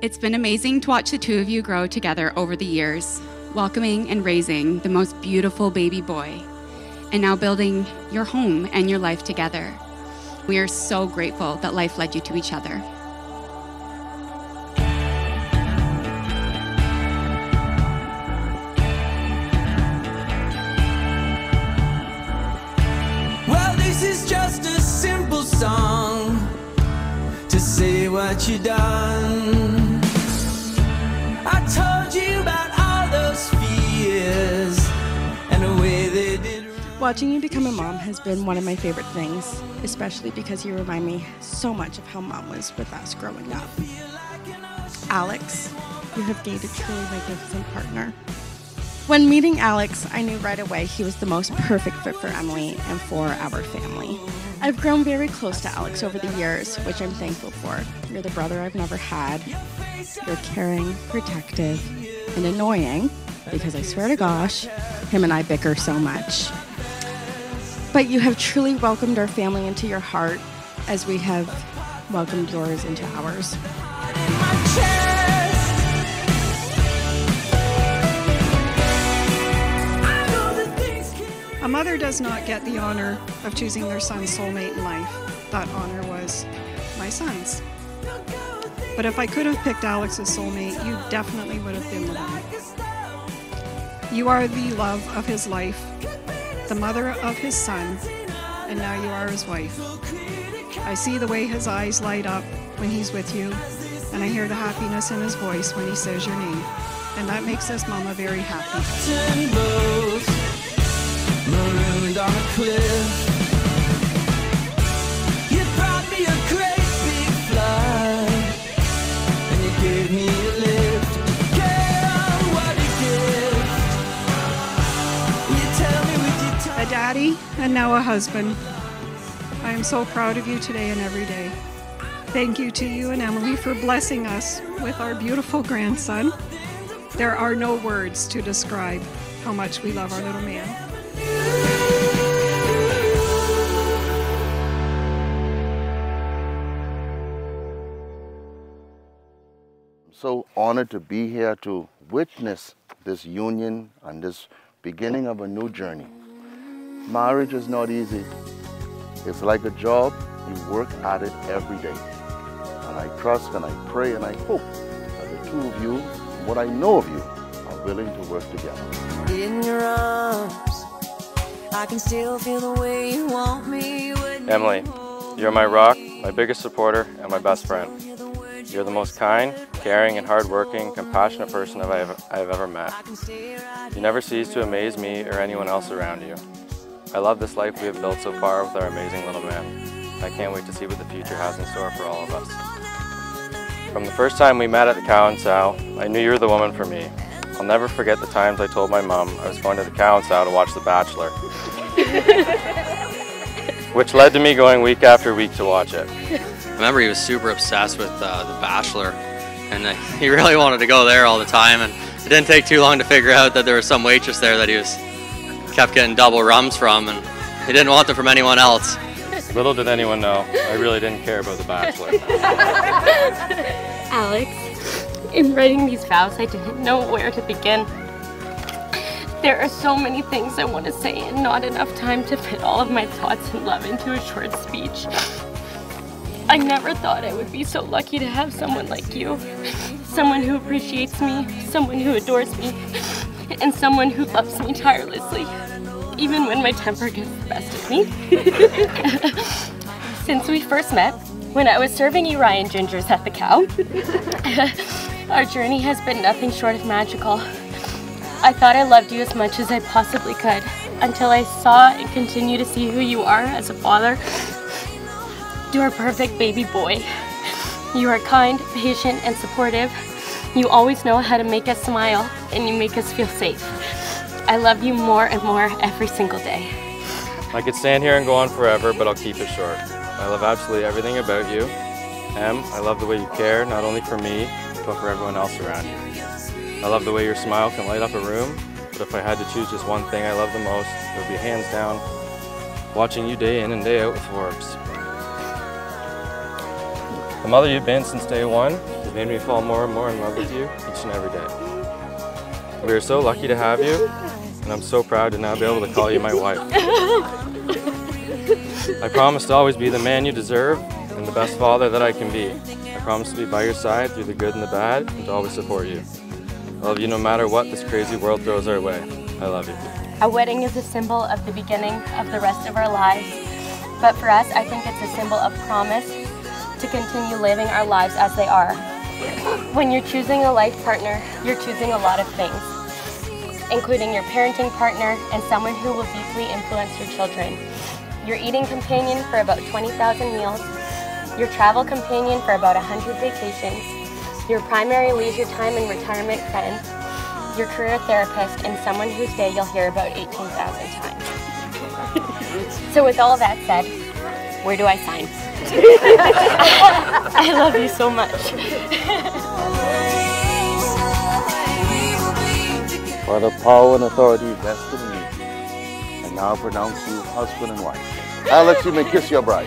It's been amazing to watch the two of you grow together over the years, welcoming and raising the most beautiful baby boy, and now building your home and your life together. We are so grateful that life led you to each other. Well, this is just a simple song to say what you done. I told you about all those fears and the way they did. Watching you become a mom has been one of my favorite things, especially because you remind me so much of how Mom was with us growing up. Alex, you have gained a truly magnificent partner. When meeting Alex, I knew right away he was the most perfect fit for Emily and for our family. I've grown very close to Alex over the years, which I'm thankful for. You're the brother I've never had. You're caring, protective, and annoying, because I swear to gosh, him and I bicker so much. But you have truly welcomed our family into your heart as we have welcomed yours into ours. A mother does not get the honor of choosing their son's soulmate in life. That honor was my son's. But if I could have picked Alex's soulmate, you definitely would have been the one. You are the love of his life, the mother of his son, and now you are his wife. I see the way his eyes light up when he's with you, and I hear the happiness in his voice when he says your name. And that makes us Mama very happy. Marooned on a cliff. You brought me a great big flood, and you gave me a lift. Girl, what a gift. You tell me with your tongue. A daddy and now a husband. I am so proud of you today and every day. Thank you to you and Emily for blessing us with our beautiful grandson. There are no words to describe how much we love our little man. So honored to be here to witness this union and this beginning of a new journey. Marriage is not easy. It's like a job. You work at it every day. And I trust and I pray and I hope that the two of you, what I know of you, are willing to work together. In your arms, I can still feel the way you want me. Emily, you're my rock, my biggest supporter, and my best friend. You're the most kind, caring, and hardworking, compassionate person I've ever met. You never cease to amaze me or anyone else around you. I love this life we have built so far with our amazing little man. I can't wait to see what the future has in store for all of us. From the first time we met at the Cow and Sow, I knew you were the woman for me. I'll never forget the times I told my mom I was going to the Cow and Sow to watch The Bachelor, which led to me going week after week to watch it. I remember he was super obsessed with The Bachelor, and he really wanted to go there all the time, and it didn't take too long to figure out that there was some waitress there that he kept getting double rums from, and he didn't want them from anyone else. Little did anyone know, I really didn't care about The Bachelor. Alex, in writing these vows, I didn't know where to begin. There are so many things I want to say and not enough time to fit all of my thoughts and love into a short speech. I never thought I would be so lucky to have someone like you. Someone who appreciates me, someone who adores me, and someone who loves me tirelessly, even when my temper gets the best of me. Since we first met, when I was serving you Ryan Gingers at the Cow, our journey has been nothing short of magical. I thought I loved you as much as I possibly could, until I saw and continue to see who you are as a father. You are a perfect baby boy. You are kind, patient, and supportive. You always know how to make us smile, and you make us feel safe. I love you more and more every single day. I could stand here and go on forever, but I'll keep it short. I love absolutely everything about you. Em, I love the way you care, not only for me, but for everyone else around you. I love the way your smile can light up a room, but if I had to choose just one thing I love the most, it would be hands down watching you day in and day out with Forbes. The mother you've been since day one has made me fall more and more in love with you each and every day. We are so lucky to have you, and I'm so proud to now be able to call you my wife. I promise to always be the man you deserve and the best father that I can be. I promise to be by your side through the good and the bad and to always support you. I love you no matter what this crazy world throws our way. I love you. A wedding is a symbol of the beginning of the rest of our lives, but for us, I think it's a symbol of promise to continue living our lives as they are. When you're choosing a life partner, you're choosing a lot of things, including your parenting partner and someone who will deeply influence your children, your eating companion for about 20,000 meals, your travel companion for about 100 vacations, your primary leisure time and retirement friend, your career therapist, and someone whose day you'll hear about 18,000 times. So with all that said, where do I sign? I love you so much. By the power and authority vested in me, I now pronounce you husband and wife. Alex, you may kiss your bride.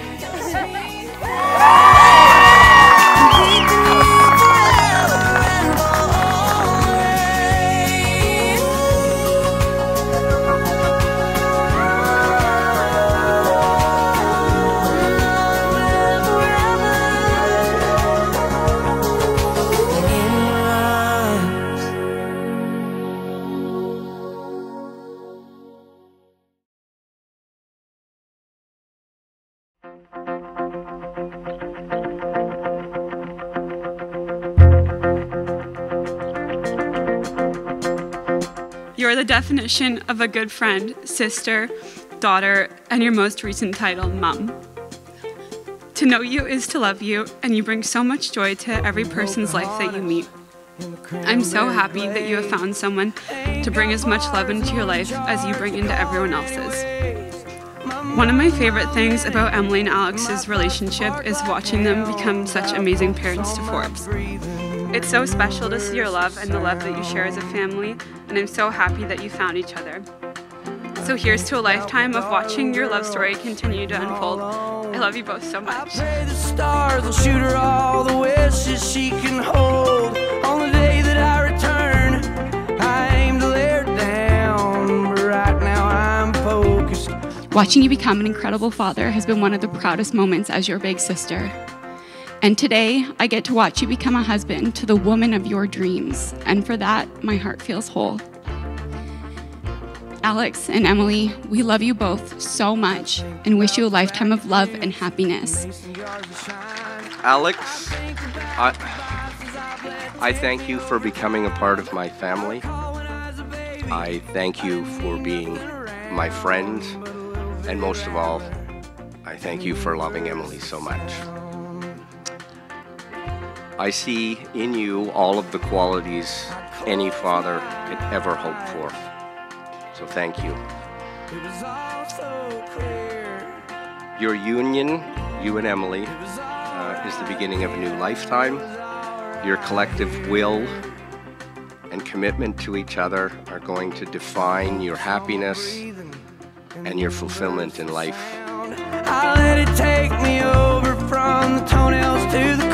You're the definition of a good friend, sister, daughter, and your most recent title, mom. To know you is to love you, and you bring so much joy to every person's life that you meet. I'm so happy that you have found someone to bring as much love into your life as you bring into everyone else's. One of my favorite things about Emily and Alex's relationship is watching them become such amazing parents to Forbes. It's so special to see your love and the love that you share as a family, and I'm so happy that you found each other. So here's to a lifetime of watching your love story continue to unfold. I love you both so much. The stars will shoot her all the wishes she can hold. On the day that I return, I aim to lay her down, but right now I'm focused. Watching you become an incredible father has been one of the proudest moments as your big sister. And today, I get to watch you become a husband to the woman of your dreams. And for that, my heart feels whole. Alex and Emily, we love you both so much and wish you a lifetime of love and happiness. Alex, I thank you for becoming a part of my family. I thank you for being my friend. And most of all, I thank you for loving Emily so much. I see in you all of the qualities any father could ever hope for. So thank you. Your union, you and Emily, is the beginning of a new lifetime. Your collective will and commitment to each other are going to define your happiness and your fulfillment in life. I'll let it take me over from the toenails to the